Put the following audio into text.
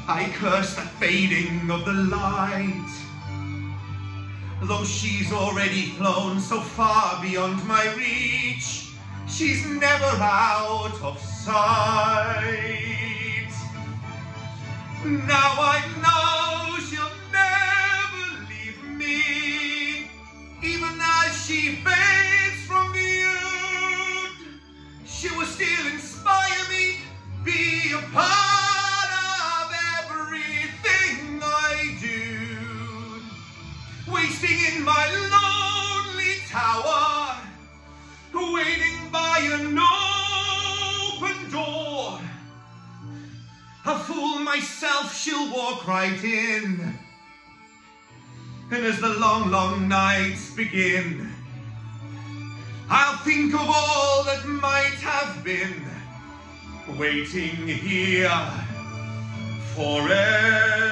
I curse the fading of the light. Though she's already flown so far beyond my reach, she's never out of sight. Now I know she'll never leave me, even as she fades from view. She will still inspire me, be a part of everything I do. Wasting in my lonely tower, waiting by an open door. A fool myself, she'll walk right in. And as the long, long nights begin, I'll think of all that might have been, waiting here forever.